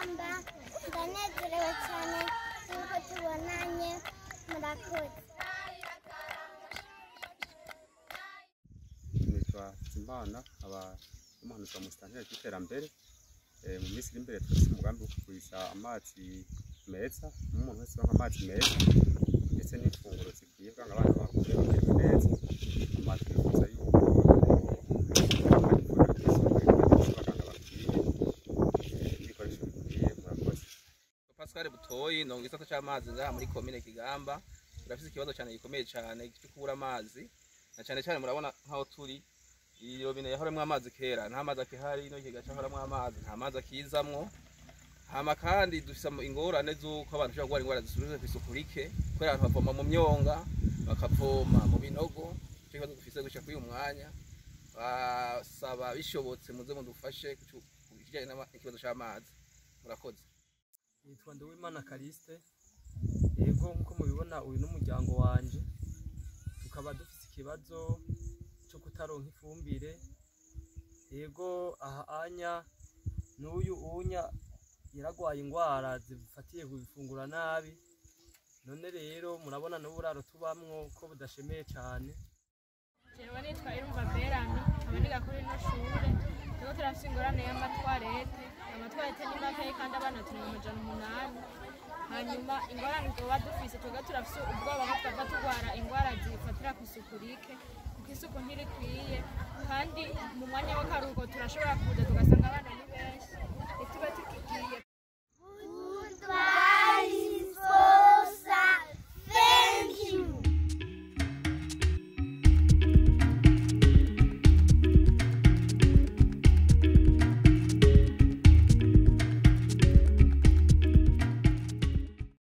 Kigamba ndanezerewe cyane nuko tubonanye murakoze. Nitwa Imana umuhanuzi wa Musitanteri w'iterambere. Mu minsi iri imbere twese umugambi wo kugwiza amazi meza, umuntu wese banywa amazi meza ndetse n'ifunguro zikwiye kugira ngo abana bakure bamererwe neza. Twifuza yuko ibikoresho bikwiye. Murakoze. Pascal Butoyi no gisata cy'amazi ngaha muri komine Kigamba. Turafise ikibazo cyane gikomeye cyane cyo kubura amazi, na cyane murabona nkaho turi iyo bine yahoremwe amazi kera, nta mazi akihari, no kigaca horamwe amazi, nta mazi akizamwo. Hama kandi dufise ingorane z'uko abantu bashobora guhura ingwara zisubize kw'isuku rike, kubera abantu bavoma mu myonga bakavoma mu binogo. Cyo kibazo dufise gushika kuri uyu mwanya, basaba bishobotse muze mudufashe kujyanye n'ikibazo cy'amazi. Murakoze. Nitwa Nduwimana Kariste. Yego nkuko mubibona uyu n'umuryango wanje, tukaba dufise ikibazo cyo kutaronka ifumbire. Yego aha anya n'uyu unya yaragwaye ingwara zifatiye kubifungura nabi, none rero murabona n'uburaro tubamwo ko budashemeye cyane. Jewe nitwa Irumva Berami, abaniga kuri no shure, tuko turafise ingorane y'amatwarete ni make kandi abana turi 800. Hanyuma ingorane twoba dufise tuga turafise ubwoba ko twava turwara ingwara zifatira kw'isuku rike, kuko isuku ntirikwiye, kandi mu mwanya w'akaruhuko turashobora kuza tugasanga abana ni benshi,